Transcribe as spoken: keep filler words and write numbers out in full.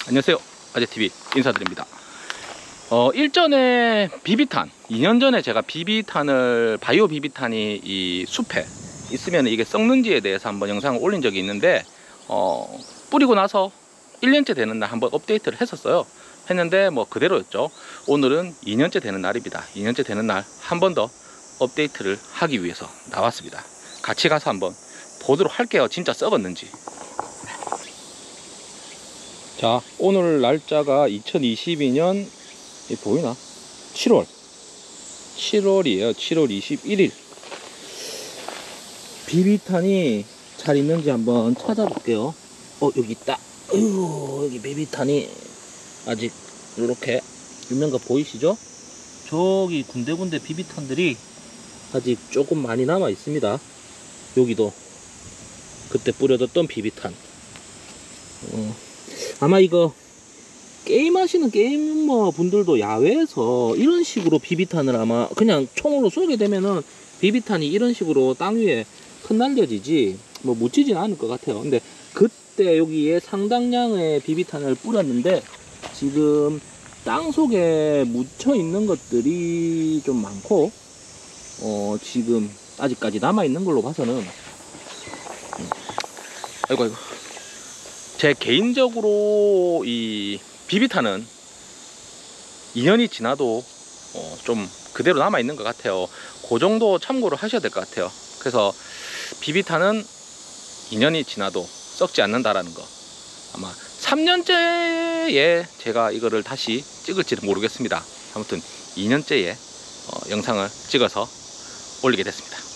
안녕하세요, 아재티비 인사드립니다. 어, 일전에 비비탄, 이 년 전에 제가 비비탄을, 바이오 비비탄이 이 숲에 있으면 이게 썩는지에 대해서 한번 영상을 올린 적이 있는데, 어, 뿌리고 나서 일 년째 되는 날 한번 업데이트를 했었어요. 했는데 뭐 그대로였죠. 오늘은 이 년째 되는 날입니다. 이 년째 되는 날 한 번 더 업데이트를 하기 위해서 나왔습니다. 같이 가서 한번 보도록 할게요. 진짜 썩었는지. 자, 오늘 날짜가 이천이십이 년 보이나? 칠월 칠월이에요. 칠월 이십일일. 비비탄이 잘 있는지 한번 찾아볼게요. 어, 여기 있다. 어휴, 여기 비비탄이 아직 이렇게 있는 거 보이시죠? 저기 군데군데 비비탄들이 아직 조금 많이 남아 있습니다. 여기도 그때 뿌려뒀던 비비탄. 어, 아마 이거 게임 하시는 게이머 분들도 야외에서 이런 식으로 비비탄을 아마 그냥 총으로 쏘게 되면은 비비탄이 이런 식으로 땅 위에 흩날려지지 뭐 묻히진 않을 것 같아요. 근데 그때 여기에 상당량의 비비탄을 뿌렸는데 지금 땅 속에 묻혀 있는 것들이 좀 많고, 어 지금 아직까지 남아 있는 걸로 봐서는, 아이고 아이고, 제 개인적으로 이 비비탄은 이 년이 지나도 어 좀 그대로 남아 있는 것 같아요. 그 정도 참고를 하셔야 될 것 같아요. 그래서 비비탄은 이 년이 지나도 썩지 않는다라는 거. 아마 삼 년째에 제가 이거를 다시 찍을지는 모르겠습니다. 아무튼 이 년째에 어 영상을 찍어서 올리게 됐습니다.